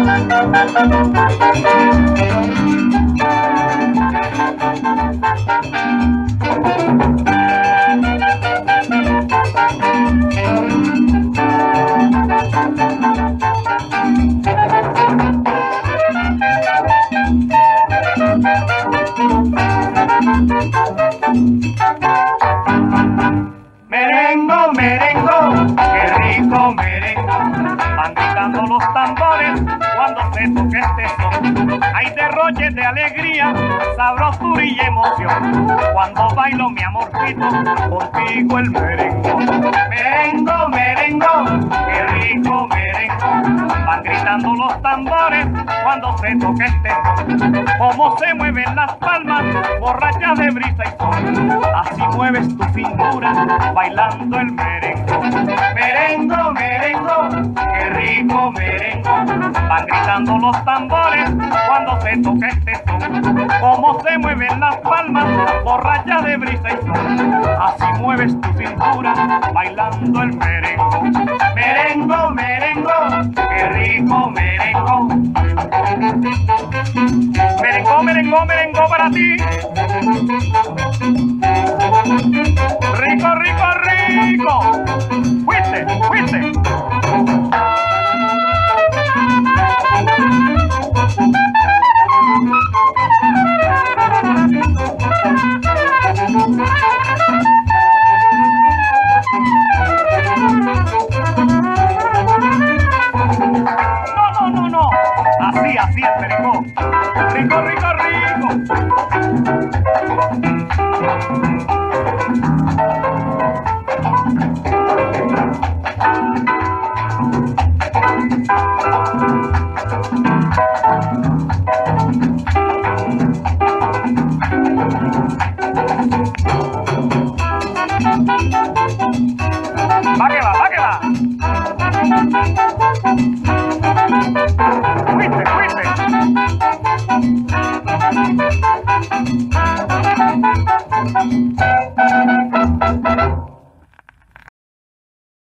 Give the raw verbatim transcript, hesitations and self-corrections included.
Merengo, merengo, qué rico merengo, van gritando los tambores cuando se toca este son. Hay derroches de alegría, sabrosura y emoción, cuando bailo mi amorcito, contigo el merengo. Merengo, merengo, qué rico merengo, van gritando los tambores cuando se toca este son. Cómo se mueven las palmas, borrachas de brisa y sol, así mueves tu cintura, bailando el merengo. Merengo, merengo, qué rico merengo, van gritando los tambores cuando se toca este son. Cómo se mueven las palmas, borrachas de brisa y sol, así mueves tu cintura, bailando el merengo. Merengo, merengo, qué rico merengo. Merengo, merengo, merengo para ti. Rico, rico, rico. Fuiste, fuiste. No, no, no, no. Así, así es, merengo. Rico, rico.